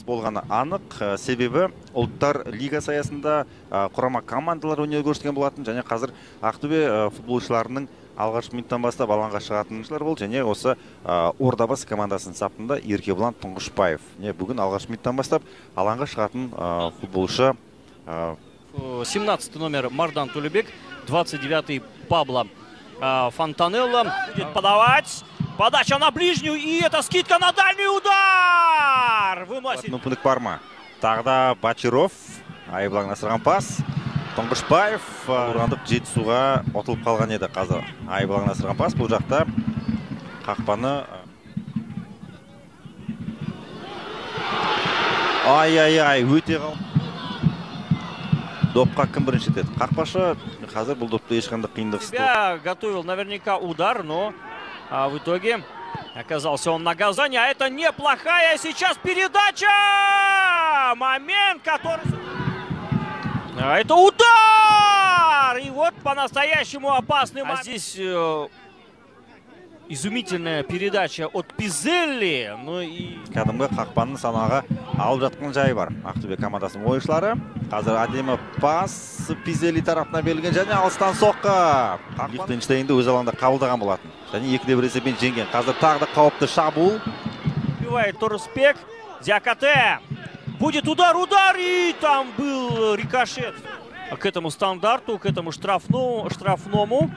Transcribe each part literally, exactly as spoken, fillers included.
болғаны анық, себебі ұлттар лигасы аясында құрама командалар өнер көрсеткен болатын, және қазір Ақтөбе футболшыларының алғашқы минуттан бастап алаңға шығатыншылар болды, және осы Ордабасы командасының сапында Еркебұлан Тұңғышбаев. Бүгін алғашқы минуттан бастап алаңға шығатын футболшы. семнадцатый номер Мардан Тулебек, двадцать девятый Пабло Фонтанелло будет подавать. Подача на ближнюю, и это скидка на дальний удар! Выносит. Мүмкіндік бар ма? Тағда Бачиров, айыблағын асырған пас. Тұңғышбаев ұрандық жетісуға отылып қалған еді қазір. Айыблағын асырған пас. Бұл жақта қақпаны... Ай-ай-ай, өте қау. Допқа кім бірінші етеді? Қақпашы қазір бұл допты ешқандай қиындық істеді. Себя готовил наверняка удар, но а в итоге оказался он на газоне. А это неплохая сейчас передача! Момент, который... А это удар! И вот по-настоящему опасный момент. А здесь э, изумительная передача от Пизелли. Ну и... Кәдімгі қақпаның санаға алып жатқан жайы бар. Ақтөбе командасының ойыншылары. Қазір әдемі пас Пизелли тарапына берілген, және алыстан соққы. Лихтенштейнді өз алаңда қабылдаған болатын. Және екіде бір есеппен жеңген. Қазір тағы да қауіпті шабуыл. Убивает Торспек. Зиакате. Будет удар, удар, и там был рикошет. К этому стандарту, к этому штрафному, штрафному.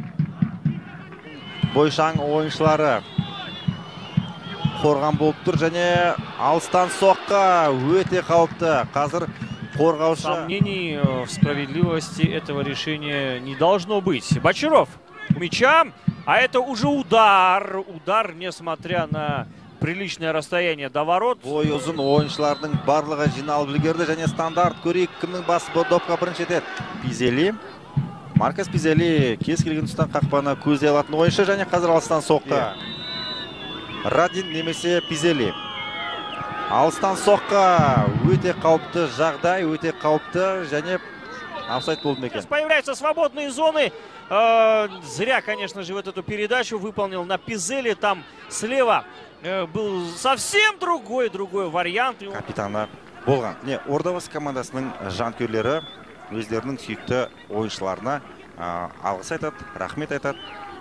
Бойшаң ойыншылары қорған болып тұр, және алыстан соққы өте қауіпті. Қазір қорғаушы... Сомнений в справедливости этого решения не должно быть. Бочаров у мяча, а это уже удар. Удар, несмотря на приличное расстояние до ворот. Бой ұзын ойыншылардың барлығы жиналып үлгерді, және стандарт көрейік кімнің басы допқа бірінші етеді. Пизелли. Маркос Пизелли кез келген тұстан қақпаны көздей алатын ойыншы, және қазір алыстан соққы. Радин немесе Пизелли. Алыстан соққы өте қауіпті жағдай, өте қауіпті, және офсайд болды екен. Появляются свободные зоны. Зря, конечно же, вот эту передачу выполнил на Пизелли. Там слева был совсем другой, другой вариант. Капитаны болған. Не, Ордабасы командасының жанкүйерлері өздерінің сүйікті ойыншыларына алғыс айтады, рахмет айтады.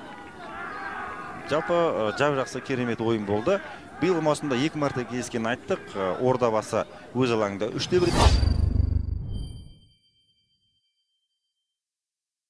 Жалпы жау жақсы керемет ойын болды. Биыл маусымда екі мәрте кездескен айттық. Ордабасы өз алаңында үште бір